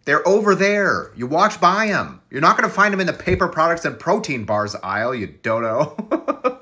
They're over there. You watch by them. You're not going to find them in the paper products and protein bars aisle, you dodo.